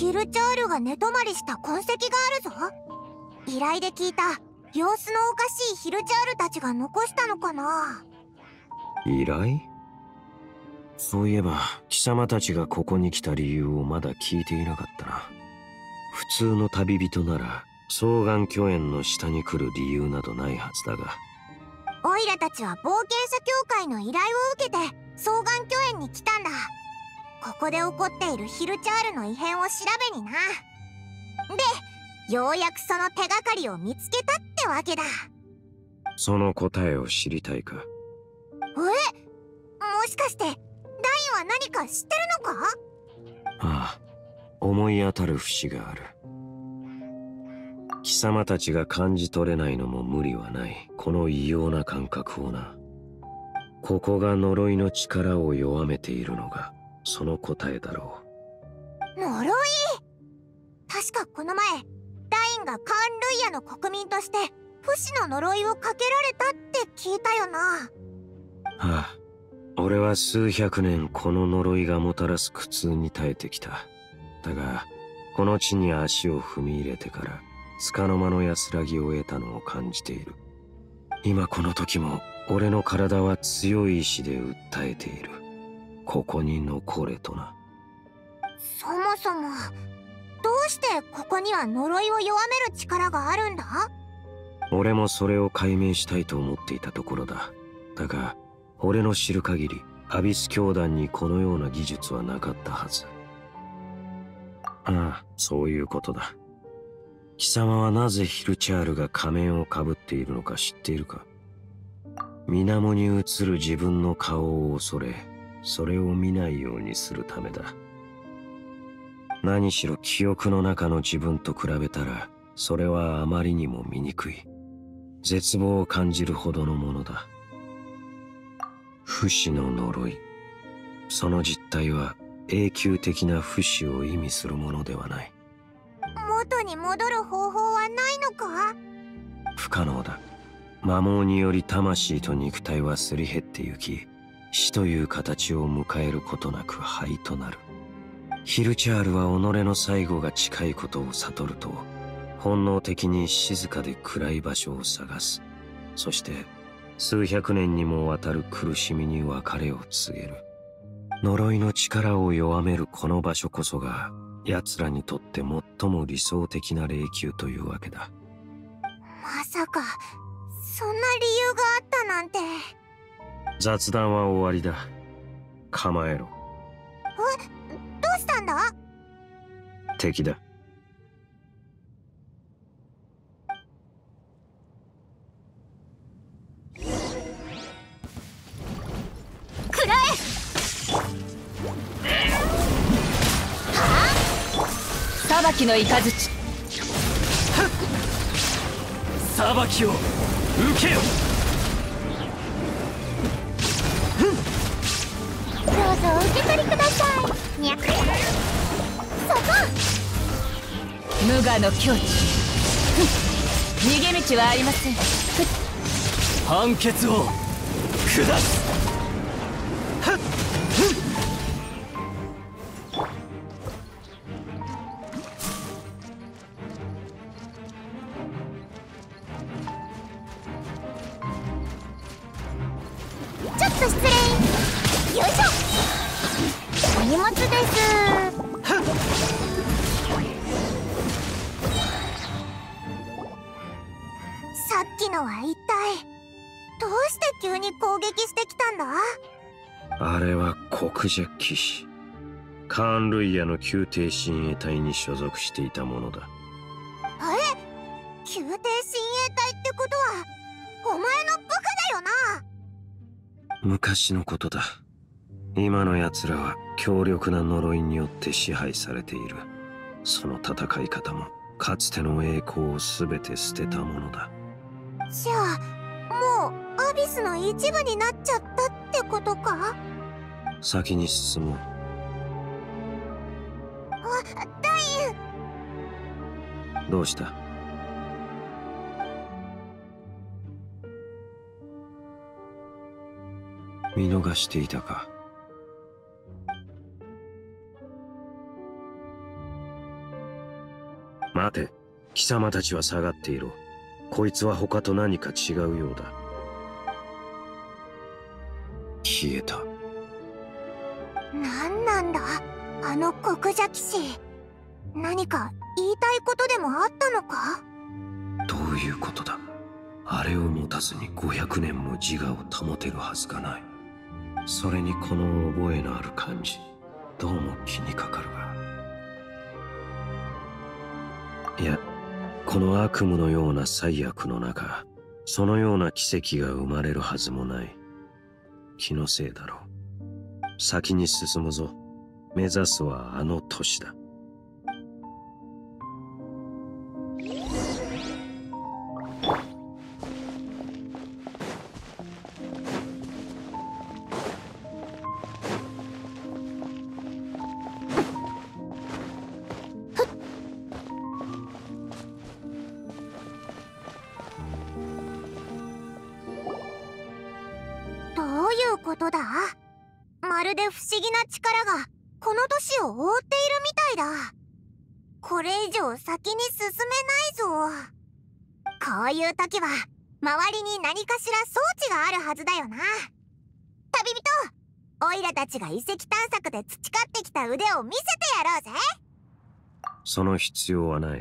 ヒルチャールが寝泊まりした痕跡があるぞ。依頼で聞いた様子のおかしいヒルチャールたちが残したのかな。 依頼？そういえば貴様たちがここに来た理由をまだ聞いていなかったな。普通の旅人なら双眼巨園の下に来る理由などないはずだが、 オイラたちは冒険者協会の依頼を受けて双眼巨園に来たんだ。ここで起こっているヒルチャールの異変を調べにな。で、ようやくその手がかりを見つけたってわけだ。 その答えを知りたいか？ もしかしてダインは何か知ってるのか？ ああ、思い当たる節がある。貴様たちが感じ取れないのも無理はない、この異様な感覚をな。ここが呪いの力を弱めているのがその答えだろう。呪い？確かこの前ダインがカーン・ルイヤの国民として不死の呪いをかけられたって聞いたよな。 ああ、俺は数百年この呪いがもたらす苦痛に耐えてきた。だがこの地に足を踏み入れてから束の間の安らぎを得たのを感じている。今この時も俺の体は強い意志で訴えている。ここに残れとな。 そもそもどうしてここには呪いを弱める力があるんだ？ 俺もそれを解明したいと思っていたところだ。だが俺の知る限りアビス教団にこのような技術はなかったはず。ああ、そういうことだ。貴様はなぜヒルチャールが仮面をかぶっているのか知っているか？水面に映る自分の顔を恐れ、それを見ないようにするためだ。何しろ記憶の中の自分と比べたらそれはあまりにも醜い。絶望を感じるほどのものだ。不死の呪い、その実態は永久的な不死を意味するものではない。 元に戻る方法はないのか？ 不可能だ。摩耗により魂と肉体はすり減ってゆき、死という形を迎えることなく灰となる。ヒルチャールは己の最後が近いことを悟ると、本能的に静かで暗い場所を探す。そして数百年にもわたる苦しみに別れを告げる。呪いの力を弱めるこの場所こそが奴らにとって最も理想的な霊宮というわけだ。 まさかそんな理由があったなんて。 雑談は終わりだ。構えろ。 どうしたんだ？ 敵だ。 くらえ！ 裁きの雷。 裁きを受けよ。 どうぞお受け取りください。にゃく。そこ！ 無我の境地。逃げ道はありません。 判決を下す。 ちょっと失礼。よいしょ。お荷物です。さっきのは一体どうして急に攻撃してきたんだ？ あれは黒蛇騎士カーン・ルイヤの宮廷親衛隊に所属していたものだ。 宮廷親衛隊ってことはお前の部下だよな？ 昔のことだ。今の奴らは強力な呪いによって支配されている。その戦い方もかつての栄光を全て捨てたものだ。 じゃあもうアビスの一部になっちゃったってことか？ 先に進もう。 ダイン！ どうした？見逃していたか？ 待て、貴様たちは下がっていろ。こいつは他と何か違うようだ。消えた。 何なんだあの黒邪騎士。何か言いたいことでもあったのか？ どういうことだ。あれを持たずに500年も自我を保てるはずがない。それにこの覚えのある感じ、どうも気にかかるが。いや、この悪夢のような災悪の中、そのような奇跡が生まれるはずもない。気のせいだろう。先に進むぞ。目指すはあの都市だ。 どういうことだ？まるで不思議な力がこの都市を覆っているみたいだ。これ以上先に進めないぞ。こういう時は周りに何かしら装置があるはずだよな。旅人、オイラたちが遺跡探索で培ってきた腕を見せてやろうぜ。 その必要はない。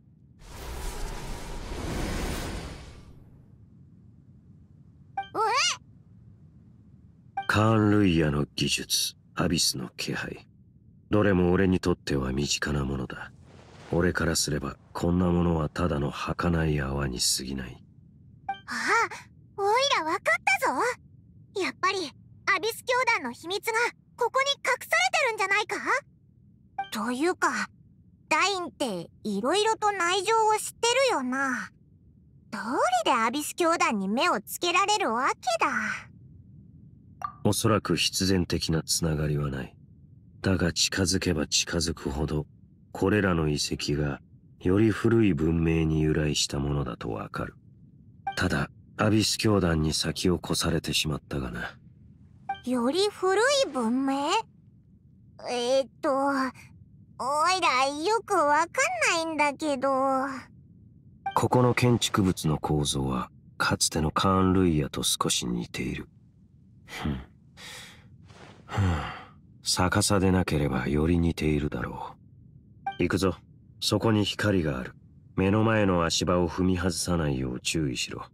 カーン・ルイヤの技術、アビスの気配、どれも俺にとっては身近なものだ。俺からすればこんなものはただの儚い泡に過ぎない。 ああ、オイラわかったぞ。やっぱりアビス教団の秘密がここに隠されてるんじゃないか？というか、ダインっていろいろと内情を知ってるよな。どうりでアビス教団に目をつけられるわけだ。 おそらく必然的なつながりはない。だが近づけば近づくほど、これらの遺跡がより古い文明に由来したものだとわかる。ただ、アビス教団に先を越されてしまったがな。 より古い文明？オイラよくわかんないんだけど。 ここの建築物の構造は、かつてのカーン・ルイヤと少し似ている。逆さでなければより似ているだろう。行くぞ。そこに光がある。目の前の足場を踏み外さないよう注意しろ。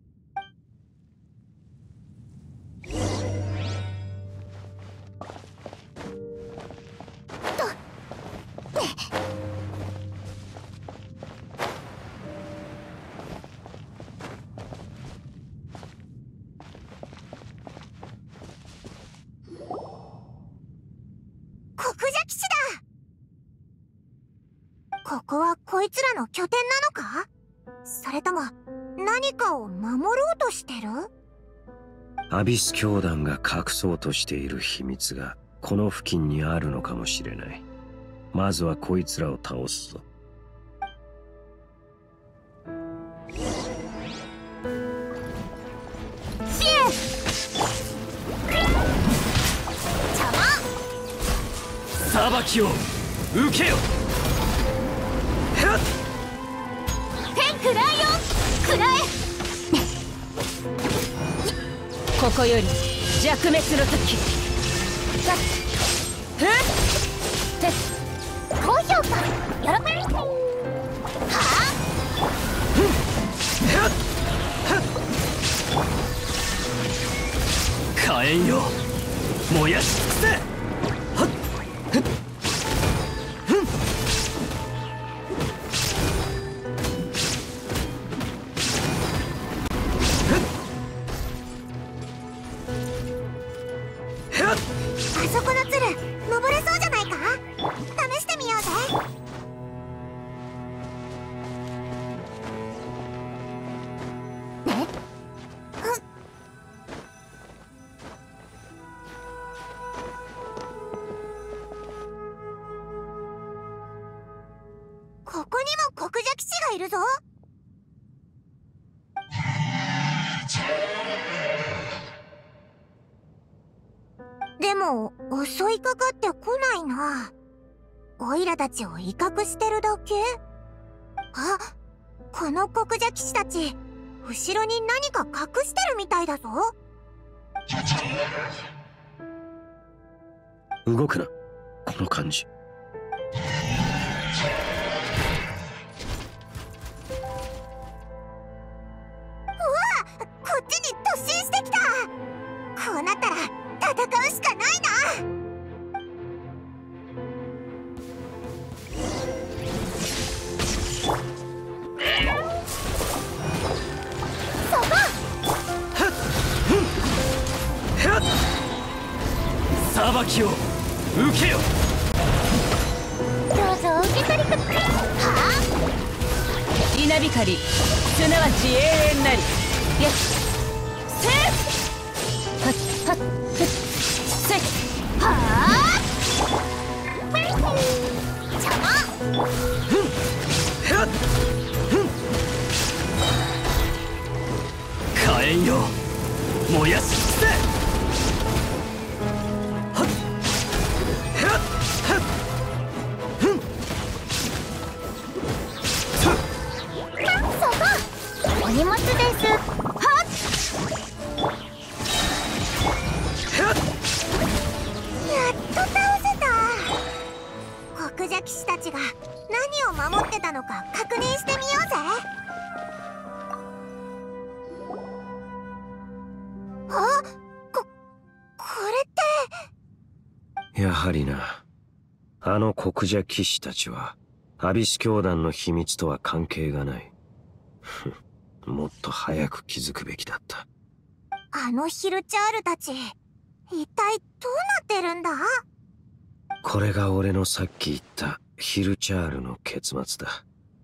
黒邪騎士だ。ここはこいつらの拠点なのか？それとも何かを守ろうとしてる？ アビス教団が隠そうとしている秘密がこの付近にあるのかもしれない。まずはこいつらを倒すぞ。 裁きを受けよ。 天クライオンくらえ。ここより弱滅の時。 高評価よろめは火炎よ、燃やし尽くせ。 あそこのツル登れそうじゃないか？試してみようぜ。ここにも黒邪騎士がいるぞ。でも襲いかかってこないな。オイラたちを威嚇してるだけ？ あ、この黒邪騎士たち、後ろに何か隠してるみたいだぞ。 動くな、この感じ。 こっちに突進してきた。こうなったら戦うしかないな。 裁きを受けよ。 どうぞ受け取りください。は稲光すなわち永遠なり。やっせっはっはっふっせっあはあ邪魔。 火炎よ、燃やし尽くせ。 お荷物です。はっやっと倒せた。黒邪騎士たちが何を守ってたのか確認してみようぜ。あ、これってやはりな。あの黒邪騎士たちはアビス教団の秘密とは関係がない。もっと早く気づくべきだった。 あのヒルチャールたち、一体どうなってるんだ？ これが俺のさっき言ったヒルチャールの結末だ。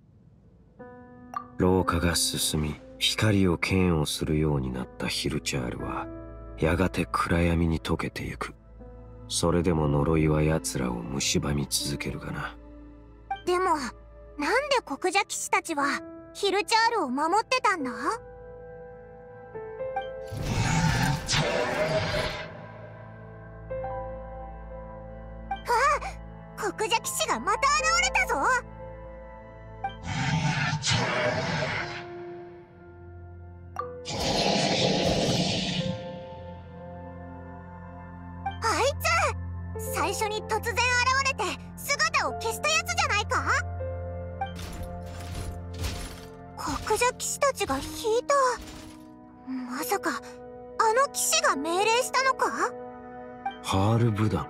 廊下が進み、光を嫌悪するようになったヒルチャールはやがて暗闇に溶けてゆく。それでも呪いは奴らを蝕み続けるがな。 でも、なんで黒邪騎士たちはヒルチャールを守ってたんだ？あ、黒邪騎士がまた現れたぞ。あいつ、最初に突然現れて姿を消したやつじゃないか？黒邪騎士たちが引いた。まさかあの騎士が命令したのか？ ハールブダン。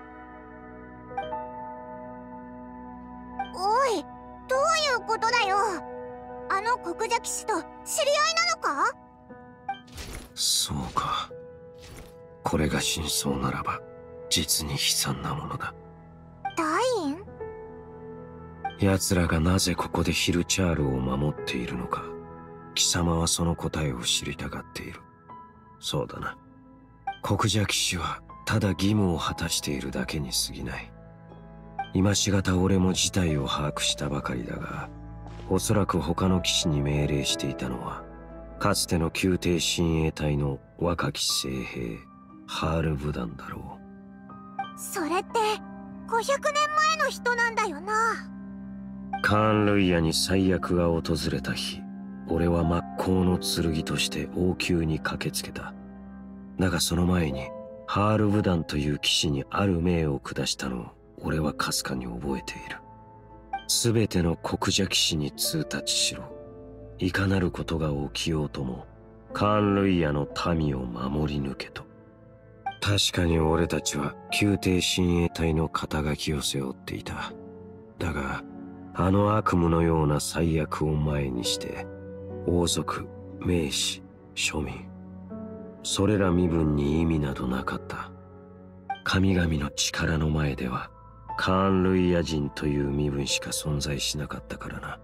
おい、どういうことだよ。あの黒邪騎士と知り合いなのか？ そうか。これが真相ならば実に悲惨なものだ。 ダイン？ 奴らがなぜここでヒルチャールを守っているのか、貴様はその答えを知りたがっている。そうだな。黒邪騎士はただ義務を果たしているだけに過ぎない。今しがた俺も事態を把握したばかりだが、おそらく他の騎士に命令していたのはかつての宮廷親衛隊の若き精兵ハールブダンだろう。 それって500年前の人なんだよな。 カーン・ルイヤに最悪が訪れた日、俺は真っ向の剣として王宮に駆けつけた。だがその前にハールブダンという騎士にある命を下したのを俺はかすかに覚えている。すべての黒邪騎士に通達しろ。いかなることが起きようともカーン・ルイヤの民を守り抜けと。確かに俺たちは宮廷親衛隊の肩書きを背負っていた。だがあの悪夢のような最悪を前にして王族、名士、庶民、それら身分に意味などなかった。神々の力の前ではカーン・ルイヤ人という身分しか存在しなかったからな。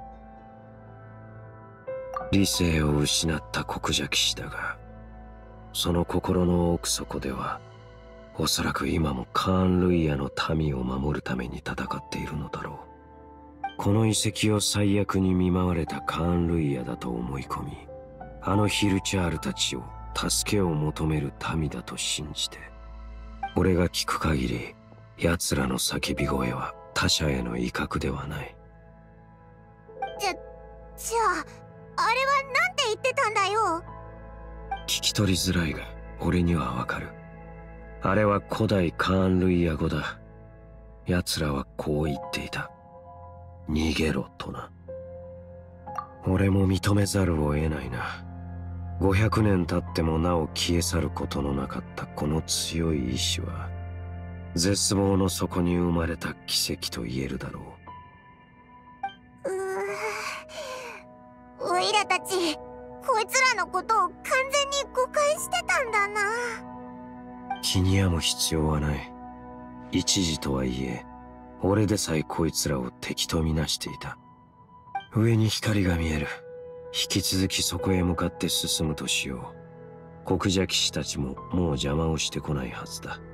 理性を失った黒邪騎士だが、その心の奥底ではおそらく今もカーン・ルイヤの民を守るために戦っているのだろう。この遺跡を最悪に見舞われたカーン・ルイヤだと思い込み、あのヒルチャールたちを助けを求める民だと信じて、俺が聞く限り奴らの叫び声は他者への威嚇ではない。 じゃじゃああれはなんて言ってたんだよ。 聞き取りづらいが俺にはわかる。あれは古代カーンルイヤ語だ。奴らはこう言っていた。逃げろとな。俺も認めざるを得ないな。500年経ってもなお消え去ることのなかったこの強い意志は、絶望の底に生まれた奇跡と言えるだろう。オイラたち、こいつらのことを完全に誤解してたんだな。 気に病む必要はない。一時とはいえ、俺でさえこいつらを敵とみなしていた。上に光が見える。引き続きそこへ向かって進むとしよう。国邪騎士たちももう邪魔をしてこないはずだ。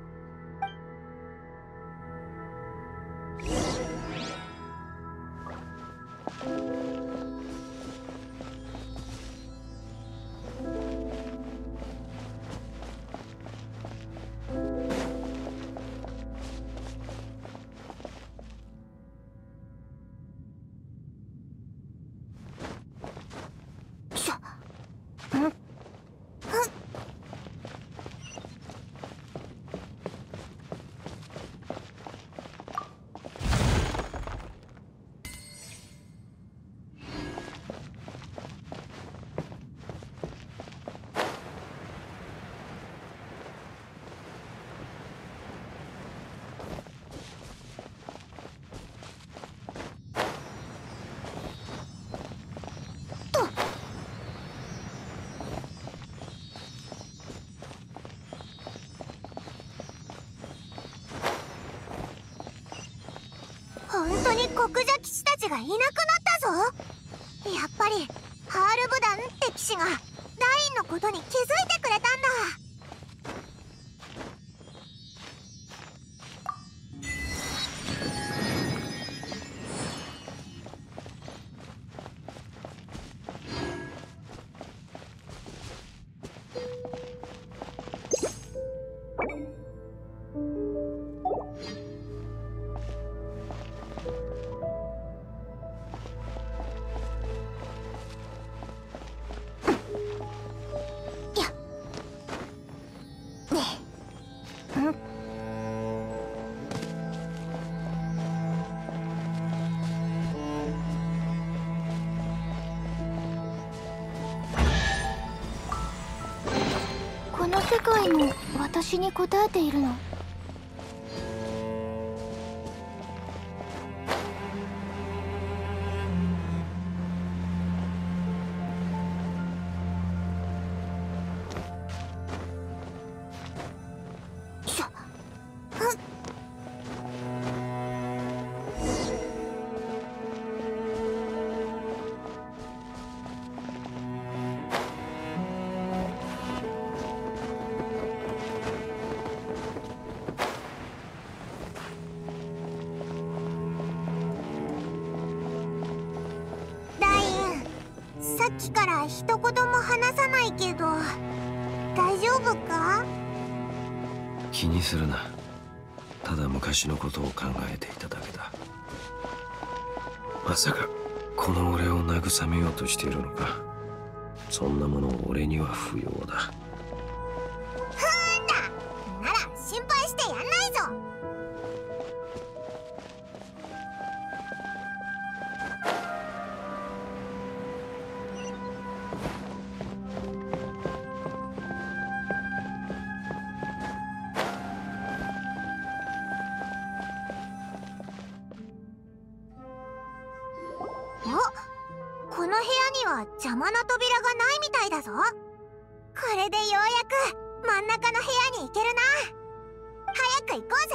本当に国邪騎士たちがいなくなったぞ。やっぱりハールブダンって騎士がダインのことに気づいてくれたんだ。 この世界も私に応えているの？ さっきから一言も話さないけど大丈夫か？ 気にするな。ただ昔のことを考えていただけだ。まさかこの俺を慰めようとしているのか。そんなもの俺には不要だ。 なら心配してやんないぞ。この部屋には邪魔な扉がないみたいだぞ。これでようやく真ん中の部屋に行けるな。早く行こうぜ。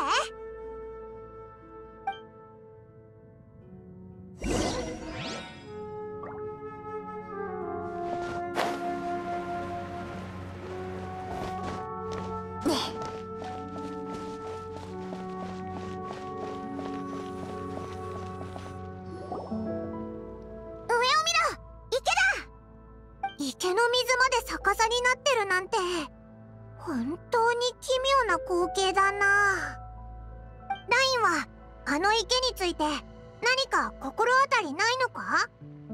池の水まで逆さになってるなんて本当に奇妙な光景だな。ラインはあの池について何か心当たりないのか？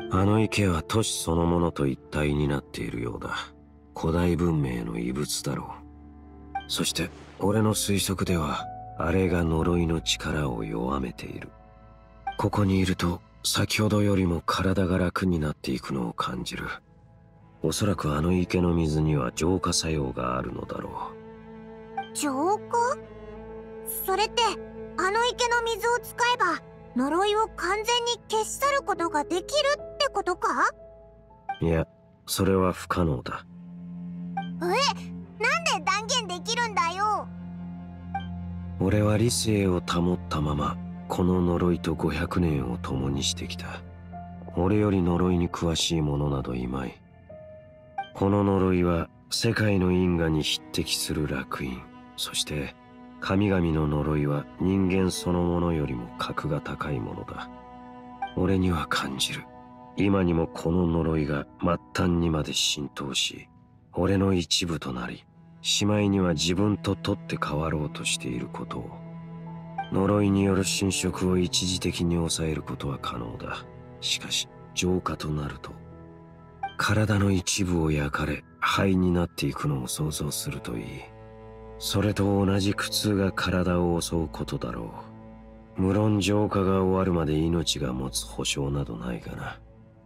あの池は都市そのものと一体になっているようだ。古代文明の遺物だろう。そして俺の推測ではあれが呪いの力を弱めている。ここにいると先ほどよりも体が楽になっていくのを感じる。おそらくあの池の水には浄化作用があるのだろう。浄化？それってあの池の水を使えば呪いを完全に消し去ることができるってことか？ いや、それは不可能だ。 なんで断言できるんだよ。 俺は理性を保ったままこの呪いと500年を共にしてきた。俺より呪いに詳しい者などいまい。この呪いは世界の因果に匹敵する烙印。そして神々の呪いは人間そのものよりも格が高いものだ。俺には感じる。今にもこの呪いが末端にまで浸透し、俺の一部となり、しまいには自分と取って代わろうとしていることを。呪いによる侵食を一時的に抑えることは可能だ。しかし浄化となると体の一部を焼かれ灰になっていくのを想像するといい。それと同じ苦痛が体を襲うことだろう。無論浄化が終わるまで命が持つ保証などないがな。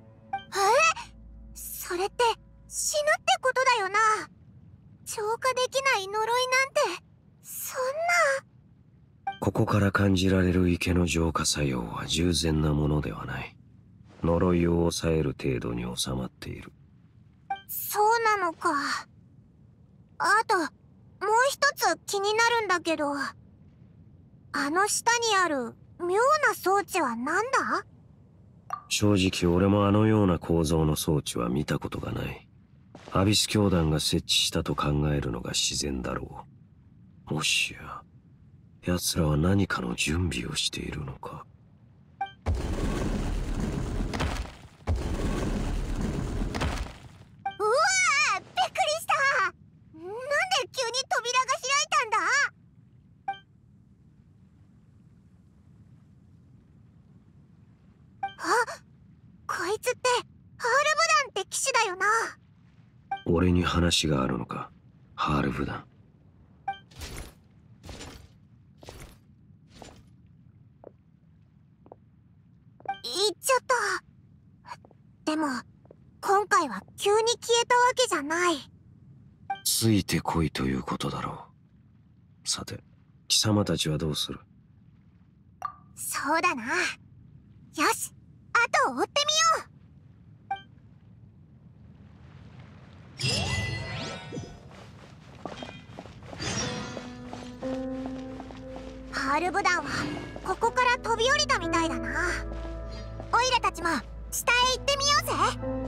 それって死ぬってことだよな。浄化できない呪いなんてそんな。 ここから感じられる池の浄化作用は従前なものではない。呪いを抑える程度に収まっている。 そうなのか。あともう一つ気になるんだけど、あの下にある妙な装置は何だ？ 正直俺もあのような構造の装置は見たことがない。アビス教団が設置したと考えるのが自然だろう。もしや奴らは何かの準備をしているのか。 うわー、びっくりした。なんで急に扉が開いたんだ？あ、こいつってハールブダンって騎士だよな。 俺に話があるのか、ハールブダン。 行っちゃった。でも今回は急に消えたわけじゃない。 ついてこいということだろう。さて、貴様たちはどうする？ そうだな。よし、後を追ってみよう。ハールブダンはここから飛び降りたみたいだな。オイラたちも下へ行ってみようぜ。